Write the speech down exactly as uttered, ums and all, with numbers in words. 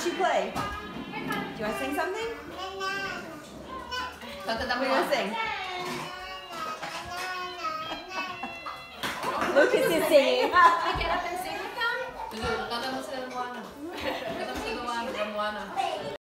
does she play? Do you want to sing something? What are you going to sing? Lucas is singing. Get up and sing.